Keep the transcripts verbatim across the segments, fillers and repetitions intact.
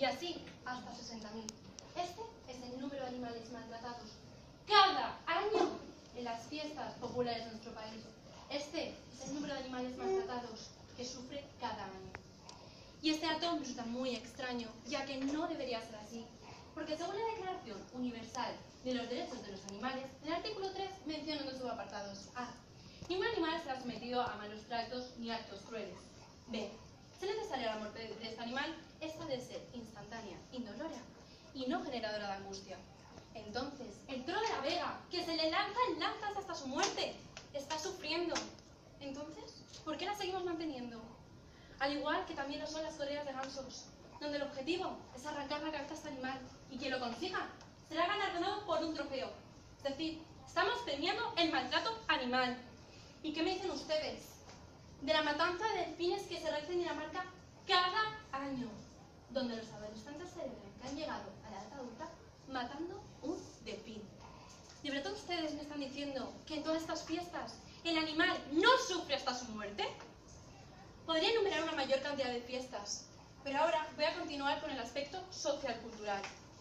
y así hasta sesenta mil. Este es el número de animales maltratados cada año en las fiestas populares de nuestro país. Este es el número de animales maltratados que sufre cada año. Y este dato me resulta muy extraño, ya que no debería ser así, porque según la Declaración Universal de los Derechos de los Animales, en el artículo tres menciona en los subapartados A. Ningún animal será sometido a malos tratos ni actos crueles. B. Si es necesaria la muerte de este animal, esta debe ser instantánea, indolora y no generadora de angustia. Entonces, el toro de la Vega, que se le lanzan lanzas hasta su muerte, está sufriendo. Entonces, ¿por qué la seguimos manteniendo? Al igual que también lo son las corridas de gansos, donde el objetivo es arrancar la cabeza a este animal y quien lo consiga será galardonado por un trofeo. Es decir, estamos premiando el maltrato animal. ¿Y qué me dicen ustedes de la matanza de delfines que se realiza en Dinamarca cada año, donde los adolescentes celebran que han llegado a la edad adulta matando un delfín? ¿De verdad ustedes me están diciendo que en todas estas fiestas el animal no sufre hasta su muerte? Podría enumerar una mayor cantidad de fiestas, pero ahora voy a continuar con el aspecto social-cultural.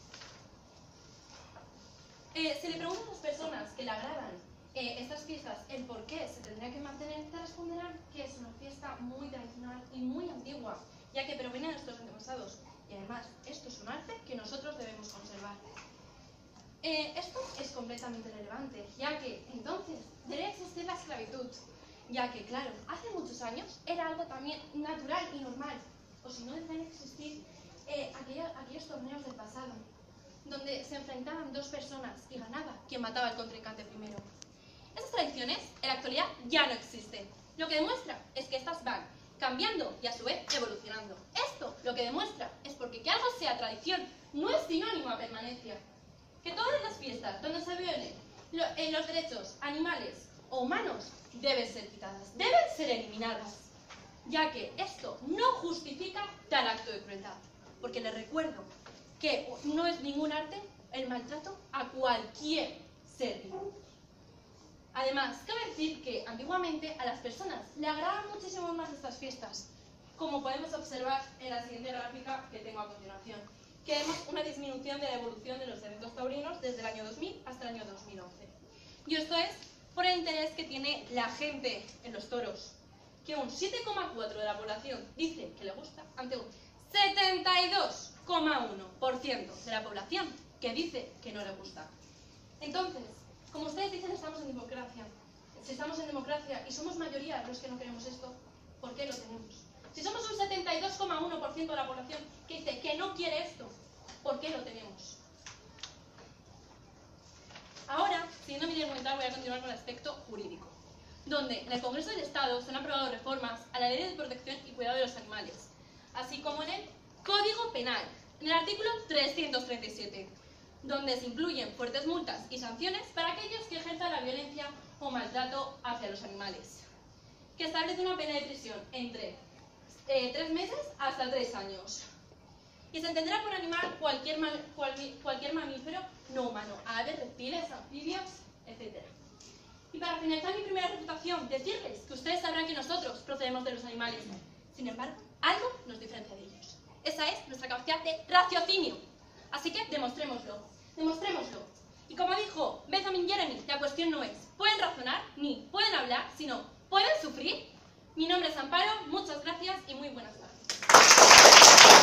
Eh, si le preguntan a las personas que le agradan eh, estas fiestas el por qué se tendría que mantener, te responderán que es una fiesta muy tradicional y muy antigua, ya que proviene de nuestros antepasados. Y además, esto es un arte que nosotros debemos conservar. Eh, esto es completamente relevante, ya que entonces debería existir la esclavitud, ya que, claro, hace muchos años era algo también natural y normal, o si no, deberían existir eh, aquellos, aquellos torneos del pasado, donde se enfrentaban dos personas y ganaba quien mataba al contrincante primero. Estas tradiciones, en la actualidad, ya no existen. Lo que demuestra es que estas van cambiando y a su vez evolucionando. Esto lo que demuestra es porque que algo sea tradición no es sinónimo a permanencia. Que todas las fiestas donde se violen lo, eh, los derechos animales o humanos deben ser quitadas, deben ser eliminadas, ya que esto no justifica tal acto de crueldad. Porque les recuerdo que no es ningún arte el maltrato a cualquier ser vivo. Además, cabe decir que antiguamente a las personas le agradaban muchísimo más estas fiestas, como podemos observar en la siguiente gráfica que tengo a continuación, que vemos una disminución de la evolución de los eventos taurinos desde el año dos mil hasta el año dos mil once. Y esto es por el interés que tiene la gente en los toros, que un siete coma cuatro por ciento de la población dice que le gusta, ante un setenta y dos coma uno por ciento de la población que dice que no le gusta. Entonces, como ustedes dicen, estamos en democracia. Si estamos en democracia y somos mayoría los que no queremos esto, ¿por qué lo tenemos? Si somos un setenta y dos coma uno por ciento de la población que dice que no quiere esto, ¿por qué lo tenemos? Ahora, siguiendo mi argumental, voy a continuar con el aspecto jurídico, donde en el Congreso del Estado se han aprobado reformas a la Ley de Protección y Cuidado de los Animales, así como en el Código Penal, en el artículo trescientos treinta y siete, donde se incluyen fuertes multas y sanciones para aquellos que ejerzan la violencia o maltrato hacia los animales, que establece una pena de prisión entre eh, tres meses hasta tres años. Y se entenderá por animal cualquier, mal, cual, cualquier mamífero no humano, aves, reptiles, anfibios, etcétera. Y para finalizar mi primera reputación, decirles que ustedes sabrán que nosotros procedemos de los animales. Sin embargo, algo nos diferencia de ellos. Esa es nuestra capacidad de raciocinio. Así que demostrémoslo. Demostrémoslo. Y como dijo Benjamin Jeremy, la cuestión no es pueden razonar ni pueden hablar, sino pueden sufrir. Mi nombre es Amparo, muchas gracias y muy buenas tardes.